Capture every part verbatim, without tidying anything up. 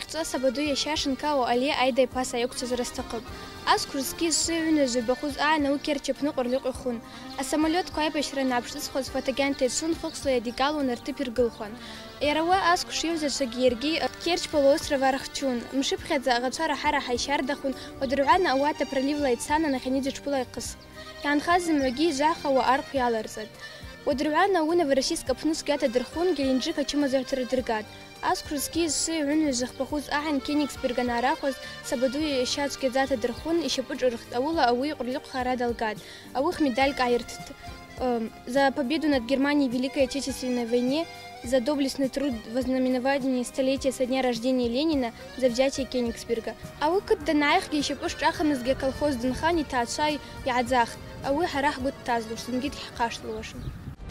Ахцо сабаду яшашенка о али айда паса юкцо зарастакып. Аз курски сывны зубахуз а нау керчепну qoрлык ихун. А самолет кой бешрен апшис хоз фотогенте сун фоксло ядигалу нарты пиргылхон. Ярава аз кушивза шагирги керч полуостров архчун. Мшипхедza агачара хара хайшардахун одруана ауата проливла ицана наханидич пулай қыс. Янхазм раги жаха ва арх яларзад. Одруана уна в российском пнус гата дерхун геленджика чима зартырдыргат. Аз курски сы вин жахпахуз ахен Кенигсберга арахоз сабаду яшацке зата дерхун и шепуч урхтаула ауи qoрлык хара далгат. Ауих медаль кайрт. За победу над Германией в Великой Отечественной войне, за доблестный труд в ознаменовании столетия со дня рождения Ленина, за взятие Кенигсберга. Ауи кадданаих еще пушчахам из колхоз Дунхани таачай яадзах. Ауи харах гуд тазлуш, сангит хикаш лошен.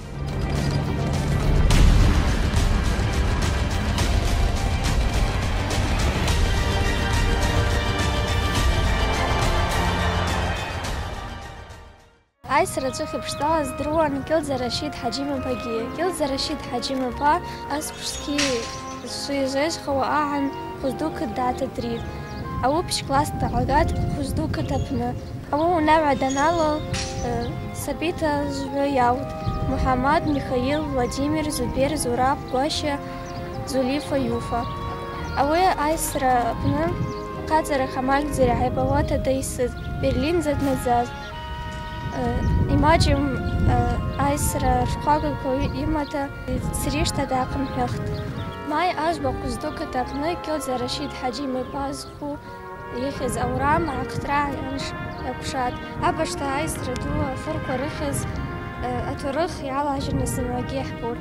Айс рацух ипштала с друан Гилза Рашид Хаджима Паги. Гилза Рашид Хаджима Па аз курски суизеш хава аан хуздука дата дрид. Ау пиш класс талагат хуздука тапна. Ау нава данало Сабита Зубаяут. Мухаммад, Михаил, Владимир, Зубер, Зураб, Гоща, Зулифа, Юфа. Ау айс рапна Кацара Хамаль Зирайбавата Дайсыз. Берлин Задназаз. Имаджим айсра шкага имата среща дакъм хяхт. Май аз бакуздука тапны Гилза Рашид Хаджима Пазху يخز أورام عقترع ينش يقشات أبشت айсра дуа فرق رخز أتورخ يعلى جنة سماجيح بورج.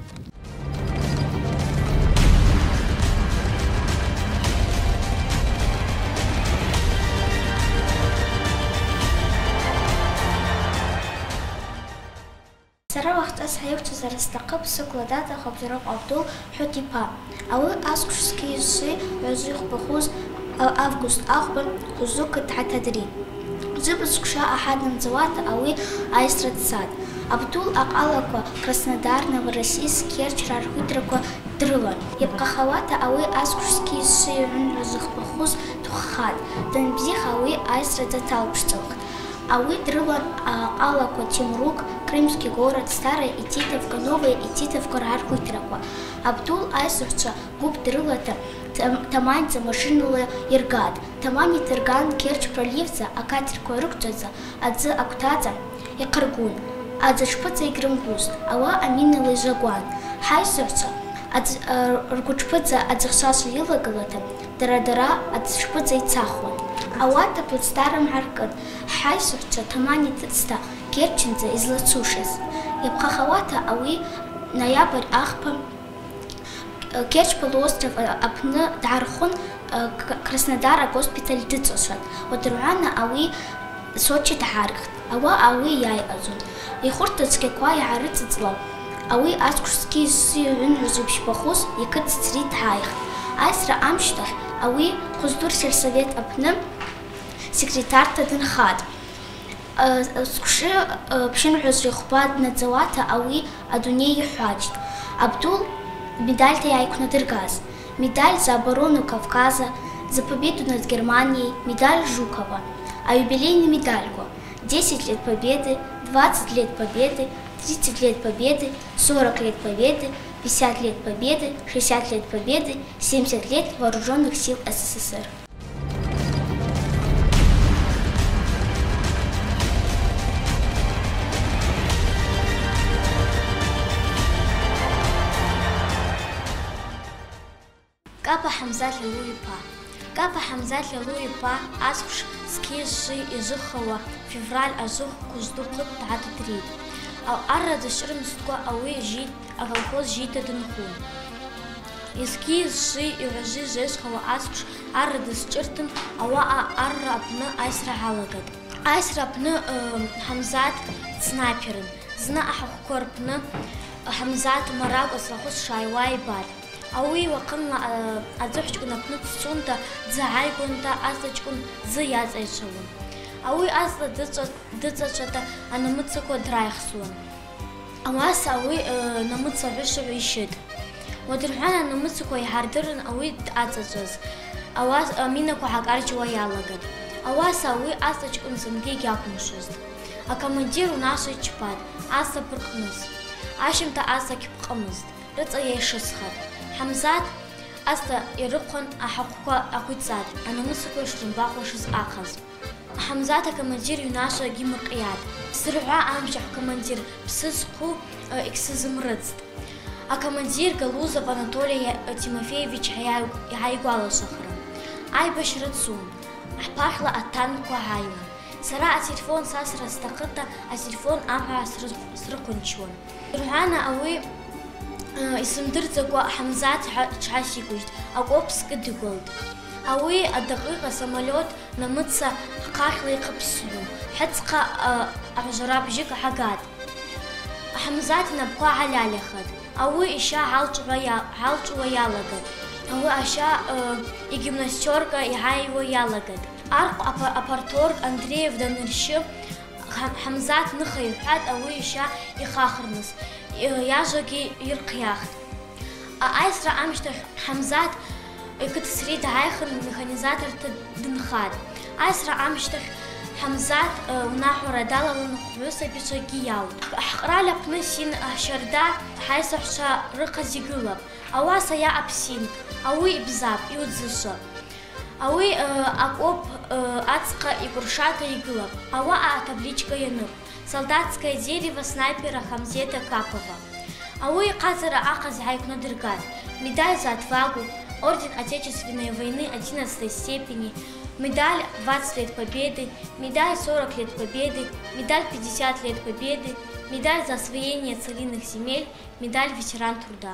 سرا وقت أس هيوتو زرستقب سكلادات خبزرق عبدو حوتي با أو أسكشسكي الشي وزيخ بخوز أفغوست أخبر خزوك تحت تدريب زب سكشا أحد نزوات أوي أيسرة ساد أبدول أقالكوا Краснодар, Новороссийск, Керчь, Рархутракوا дрылан. يبقى خواتا أوي أسكشسكي الشي وزيخ بخوز تخخاد دنبزيخ أوي أيسرة تتالبشتوخ أوي дрылан أقالكوا Тимрук, Крымский город, Старая Ититовка, Новая Ититовка, Рархутраква. Абдул Айсурча, Губ Дрылата, Таманьца, Машинула Иргад, Тамани Тырган, Керчь проливца, Акатер Койрукчаца, Адзы Актаза и Каргун, Адзы Шпыца и Грымгуст, Ава Аминова Жагуан, Хайсурча, Адзы Ргучпыца, Адзы Шашу Илагалата, Дара-дара, Адзы Шпыца и Цахуан. Ауата под старым Аркад, Хайсурча, Тамани Тыста, Керченца из Лацушес. Ябхахавата ауи ноябрь ахпа Керчь полуостров апны Дархун Краснодара госпиталь дыцошат. Одруана ауи Сочи тахархт. Ава ауи яй азун. Ихуртацке квай харыцыцлав. Ауи аскушски сиюн рузубшпахус якыццри тахайхт. Айсра амштах ауи хуздур сельсовет апны секретарь тадынхат. Скуши пшин хузрихбад надзавата ауи адуней юхаджт. Абдул медаль таяйку надыргаз. Медаль за оборону Кавказа, за победу над Германией, медаль Жукова. А юбилейную медальку десять лет победы, двадцать лет победы, тридцать лет победы, сорок лет победы, пятьдесят лет победы, шестьдесят лет победы, семьдесят лет вооруженных сил СССР. Капа Хамзат Лилуи Па. Капа Хамзат Лилуи Па Аскуш скиши изухава февраль азух куздуклып тагат трид. Ау арра дышырым стуа ауи жит агалхоз жита дынхун. Иски ши иражи жешхава аскуш арра дышчыртын ауа арра апны айсра халагат. Айсра апны Хамзат снайперын. Зна ахахкорпны Хамзат мараг аслахус шайвай бад. Ауи вакын адзухчкун апны цунта дзайгунта азачкун зыязайшылын. Ауи азла дыцачата анамыцако драйхсуан. Амас ауи намыца вишев ишит. Уадырҳәана намыцақәа иҳардырын ауи дҟаҵаҵәаз, аминақәа ҳакарџьуа иалаган. Ауаса ауи аҵаҷкәын зынгьы егьақәымшәозт. Акомандир унашва ичпат, аса ԥырҟныз. Ашьымҭа асагь ԥҟымызт, рыҵа иаишысхат. Ҳамзат аса ирыхәан аҳаҟәқәа ақәиҵат, анамыцақәа ишрымбаҟәашыз ахаз. Ҳамзат акомандир иҩнашва агьимырҟиат. Сырҳәа амшьахә командир ԥсы зқәу егьсызымрыцт. Акомандир Галузов Анатолий Тимофеевич иҳаигәалашәахарым. Аибашьра цун, ҳԥахьла атанкқәа ҳааиуан. Сара ателефон сасра сҭахыта, ателефон амҳәа срықәынчуан. Рҳәана ауи исымдырӡакәа Ҳамзат ҽҳасигәыжьт, акоп скыдигәалт. Ауи адақиҟа самолиот намыца ҳхахьла иҟыԥсҩын, ҳыҵҟа аҳәжара бжьык ҳагат. Ҳамзат инапқәа ҳалялиахат. Ауи ишьа ҳалҿуа иалагат. Ауи ашьа игимнастерка иҳаиуа иалагат. Арҟә апарторг Андреев даныршьы, Ҳамзат ныха иҳәат ауи ишьа ихахарныс, иажвагьы ирхъиахт. Аисра амшьҭахь Ҳамзат иқыҭсри дааихын механизаторта дынхат. Аисра амшьҭахь Ҳамзат унахәара далалан хәҩысабицәагьы иаут. Ҳҟрал аҟны син ҳшьарда ҳаисаҳәцәа рыҟаз игылап. Ауаса иаҟап синк, ауи ибзап, иуӡышап. Ауи акоп ацҟа икәыршата игылап. Ауаҟа атабличка иануп. Солдатское дерево снайпера Хамзета Капова. Ауи иҟаҵара аҟаз ҳаиқәнадыргат. Медаль за отвагу, орден Отечественной войны одиннадцатой степени, медаль двадцать лет Победы, медаль сорок лет Победы, медаль пятьдесят лет Победы, медаль за освоение целинных земель, медаль ветеран труда.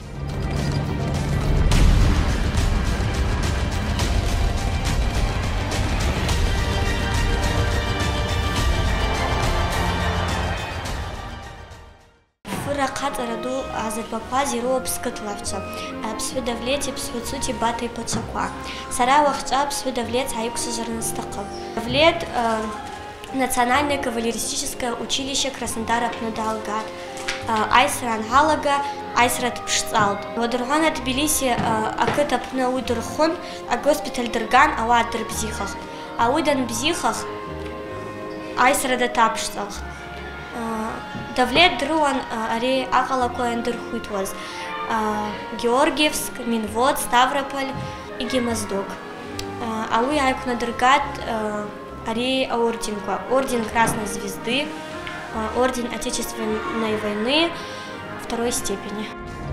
Хаҵара ду азырбақәаз ироуп сқыҭлаҳәцәа, Ԥсҳәы Давлети, Ԥсҳәы Цути Бата иԥацәақәа. Сара уахҿа Ԥсҳәы Давлет ҳаиқәсыжьырны сҭахым. Давлет национальное кавалеристическое училище Краснодар аҟны далгат. Аисра анҳалага, аисра дԥшӡалт. Уадырҳәана Тбилиси ақыҭ аҟны уи дырхәын, агоспиталь дырган, ауаа дырбзихахт. Ауи данбзихах, аисра даҭаԥшӡалхт. Давлет дрыуан ари аҟалақәа иандырхәиҭуаз Георгиевск, Минвод, Ставрополь егьи Моздок. Ауи ааиқәнадыргат ари аорденқәа: орден Красной Звезды, орден Отечественной войны второй степени.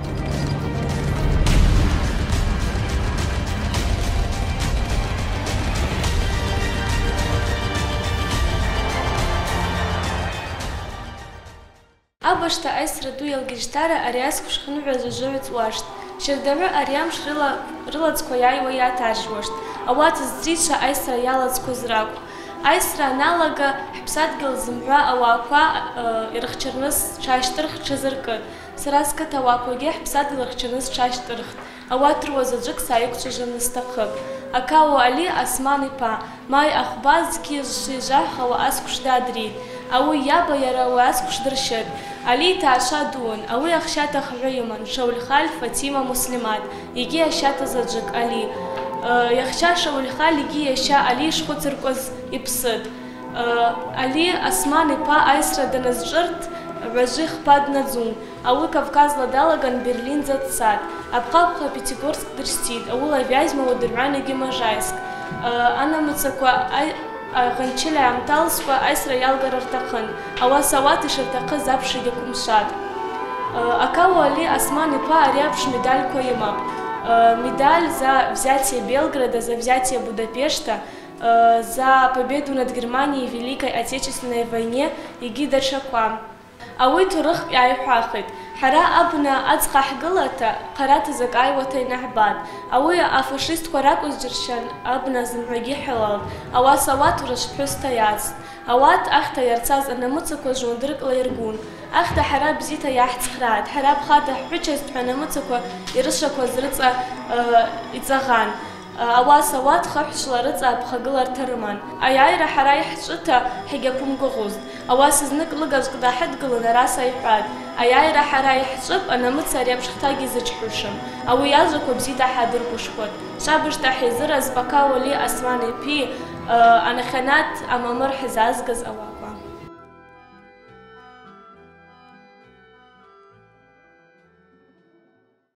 Абашта аисра ду иалгьежьҭара ари аскәш хынҳәыз ажыҩ ҵуашт. Шьардаҳәы ари амш рылаӡқәа иааиуа иааҭаршьуашт. Ауат зҵрицәа аисра иалаӡқәаз ракәын. Аисра аналага ҳԥсадгьыл зымҳәа ауаақәа ирыхьчарныс ҽаашьҭырхт ҽазыркын. Сара сқыҭ ауаақәагьы ҳԥсадгьыл ирыхьчарныс ҽаашьҭырхт. Ауат руазаӡәык сааиқәцәажәаны сҭахып. Акао Али Осман-иԥа, маи ахәба зқьи-зши ижаҳхауа аскәш дадрит. Ауи иаба иара ауи аскәш дыршьыртә. Али иҭаацәа дуун, ауи ахшьата ахҳәы иман, Шауль-Халь Фатима Муслимат, егьи ашьата заҵәык Али. Иахьча Шауль-Халь егьи иашьа Али ишхәыцыркәыз иԥсыт. Али Осман-иԥа аисра даназҿырҭ ҳәаӡәы ихԥа днаӡун. Ауи Кавказла далаган Берлинӡа дцат. Апҟа-пҟа Пятигорск дыршьҭит, аула Вязьма уадырҳәана егьи Можаиск. Анамыцақәа аӷанчыли аамҭалзқәа аисра иалгара рҭахын. Ауаса ауат ишырҭахыз аԥш егьақәымшәат. Акао Али Осман-иԥа ари аԥш медальқәа имап. Медаль за взятие Белграда, за взятие Будапешта, за победу над Германией в Великой Отечественной войне егьи даҽақәа. Ауи ҭоурыхтә иааиҳәахит. Ҳара абна аӡҟа ҳгылата ҟараҭызак аиуаҭа инаҳбат. Ауи афашистқәа ракәыз џьыршьан абна зымҳәагьы ҳәалалт. Ауаса ауат урышԥҳәысҭа иацт. Ауат ахьҭа иарцаз анамыцақәа жуандыркла иргун. Ахьҭа ҳара бзиҭа иаҳцхраат. Ҳара ԥхаҭа ҳҳәычазт ҳәа анамыцақәа ирышақәаз рыҵа иҵаӷан. Ауаса уа дхаҳәшьла рыҵа аԥхагыларҭа рыман. Аиааира ҳара иаҳҿыҭа ҳагьақәымгәыӷызт. Ауаса знык лыгажәк дааҳадгылан араса иҳәан, аиааира ҳара иаҳҿып, анамыца ари аԥшхҭагь изыҷҳәышам. Ауи иажәақәа бзиа ҳадыргәышхәоит. Шабашҭа ҳизыраз Бақа Уали Осман-иԥи анахьанат амамыр ҳзаазгаз ауаа.